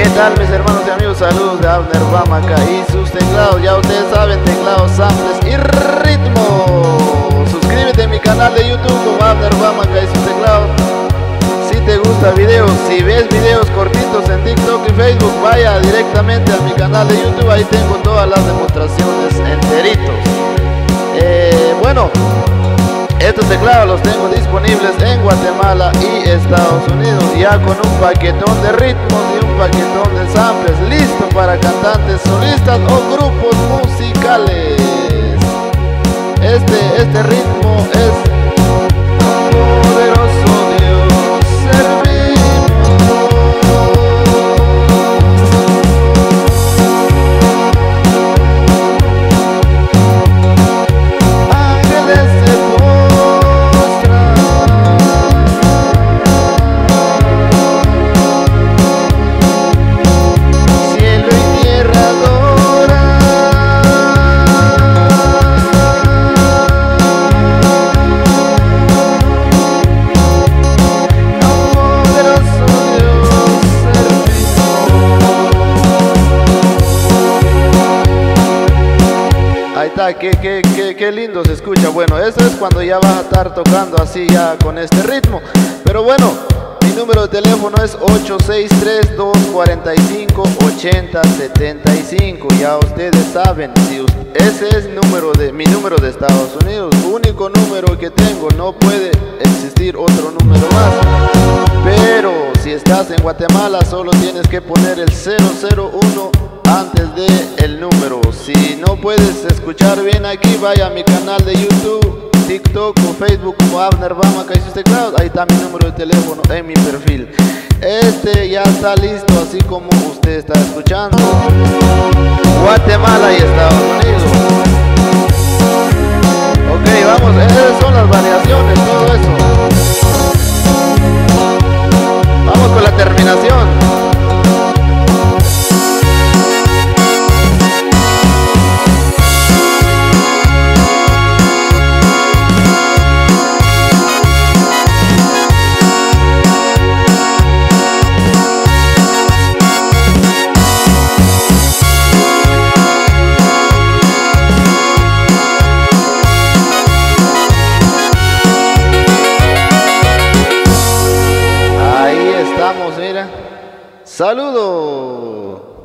¿Qué tal mis hermanos y amigos? Saludos de Abner Bamaca y sus teclados. Ya ustedes saben, teclados, samples y ritmo. Suscríbete a mi canal de YouTube como Abner Bamaca y sus teclados. Si te gusta videos, si ves videos cortitos en TikTok y Facebook, vaya directamente a mi canal de YouTube. Ahí tengo todas las demostraciones enteritos. Bueno, estos teclados los tengo disponibles en Guatemala y Estados Unidos, ya con un paquetón de ritmos y un paquetón de samples, listo para cantantes solistas o grupos musicales. Este ritmo es poderoso Dios, servimos. Ángeles se postran, cielo y tierra adoran. Ahí está, qué lindo se escucha. Bueno, eso es cuando ya vas a estar tocando así ya con este ritmo. Pero bueno, mi número de teléfono es 863-245-8075. Ya ustedes saben, si ese es mi número de Estados Unidos, único número que tengo, no puede existir otro número más. Pero si estás en Guatemala, solo tienes que poner el 001 antes de el número. Si no puedes escuchar bien aquí, vaya a mi canal de YouTube, TikTok o Facebook como Abner Bamaca y sus teclados. Ahí está mi número de teléfono en mi perfil. Este ya está listo, así como usted está escuchando. Guatemala y Estados Unidos. Ok, vamos, esas son las variaciones, todo eso. Vamos con la terminación. Mira, saludos.